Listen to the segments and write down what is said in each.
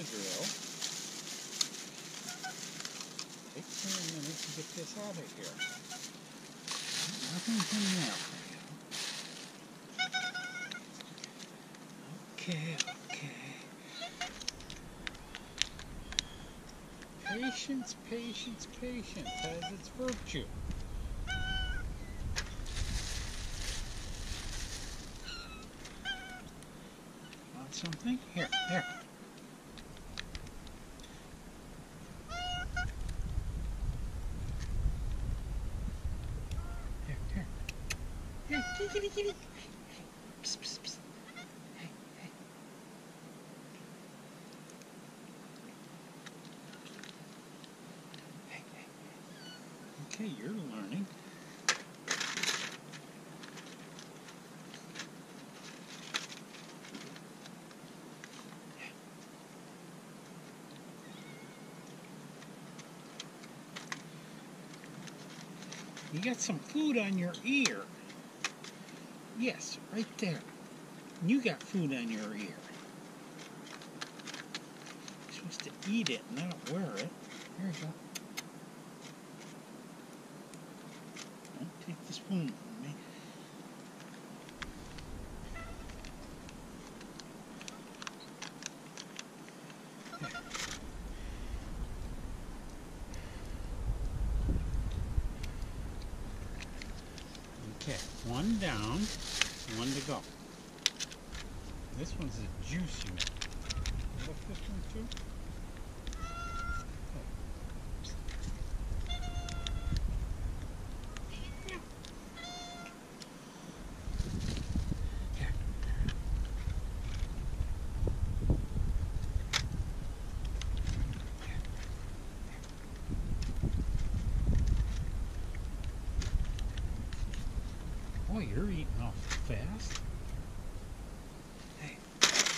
drill. Takes me a minute to get this out of here. Nothing's in there for you. Okay, okay. Patience, patience, patience has its virtue. Want something? Here, here. Here, kitty, kitty. Psst, psst, psst. Hey, hey. Hey, hey. Okay, you're learning. You got some food on your ear. Yes, right there. You got food on your ear. You're supposed to eat it, not wear it. Here you go. Don't take the spoon from me. Okay, one down, one to go. This one's a juicy one. You like this one too? Boy, you're eating awful fast. Hey.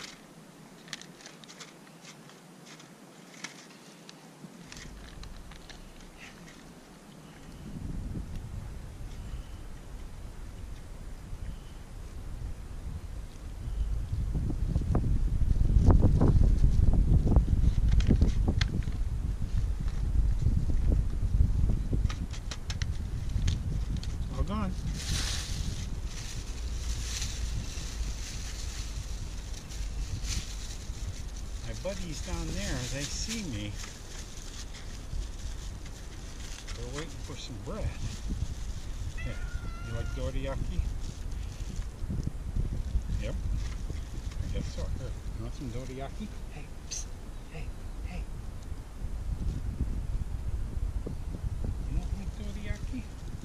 All gone. My buddies down there, they see me. They're waiting for some bread. Yeah. You like dorayaki? Yep. I guess so. Here, you want some dorayaki? Hey, psst. Hey, hey. You don't like dorayaki?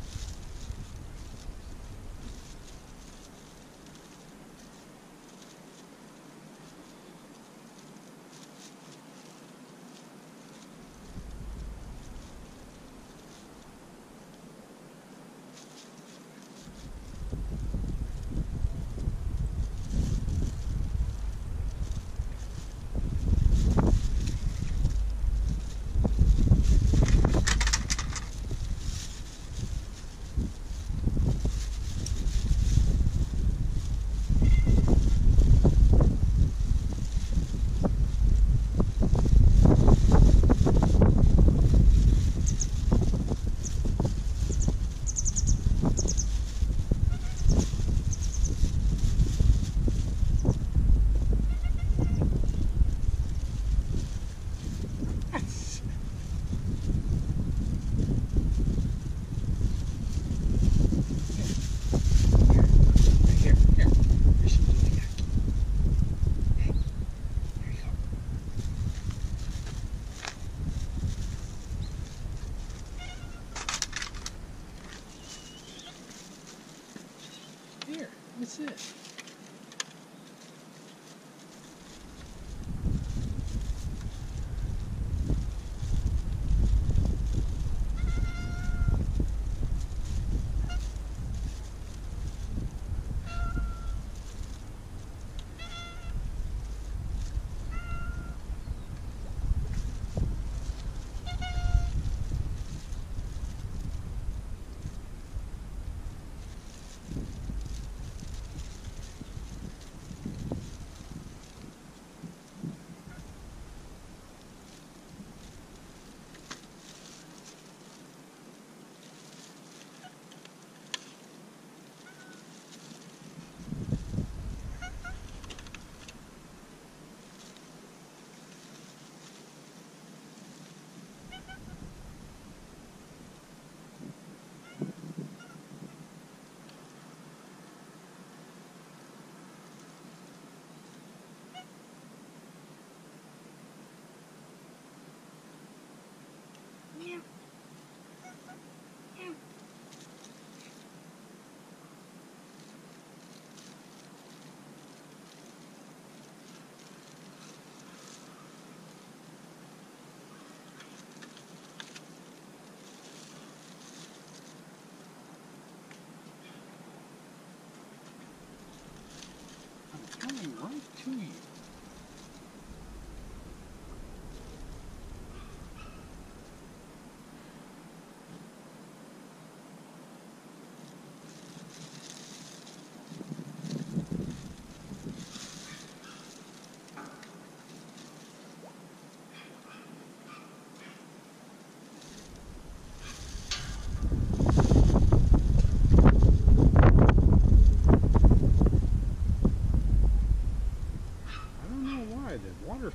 Here, what's this?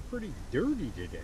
pretty dirty today.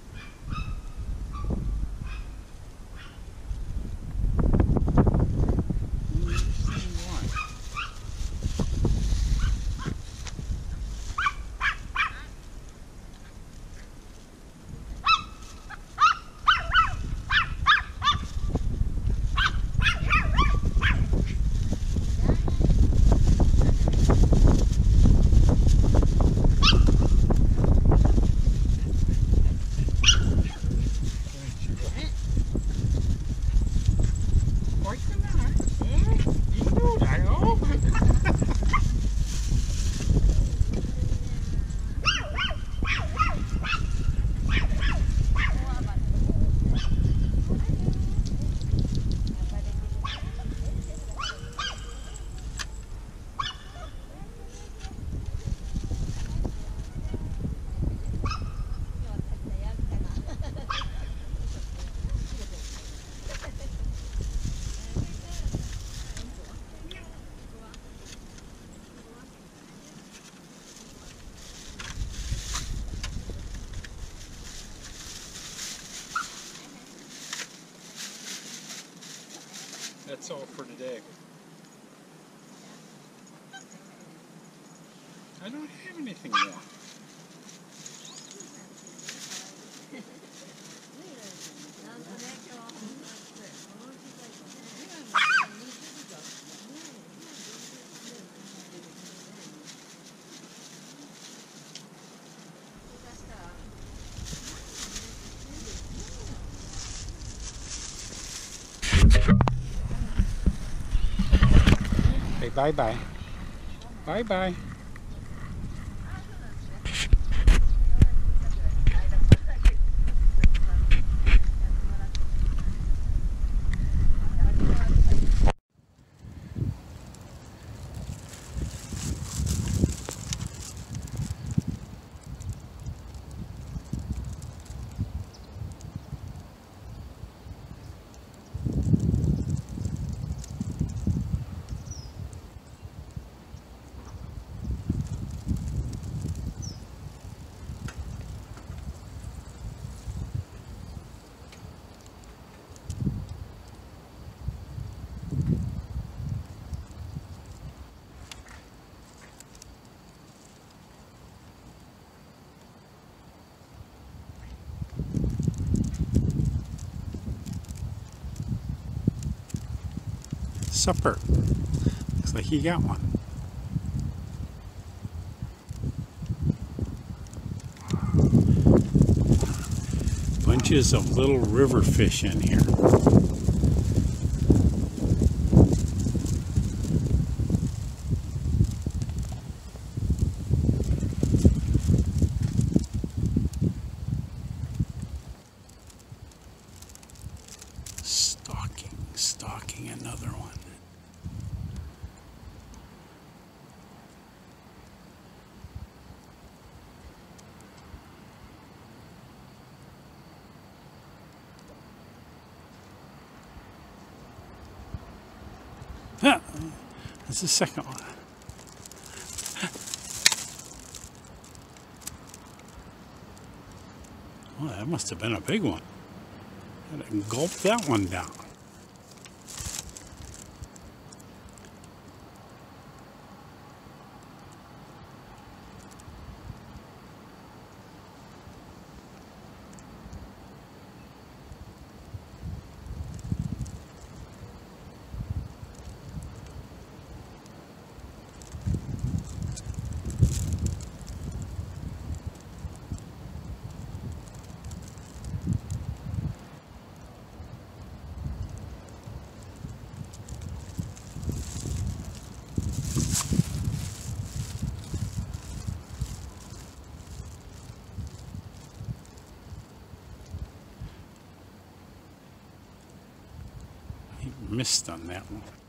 That's all for today. I don't have anything more. Say bye-bye. Bye-bye. Supper. Looks like he got one. Bunches of little river fish in here. Stalking another one. Ah, that's the second one. Oh, that must have been a big one. That gulped that one down. He missed on that one.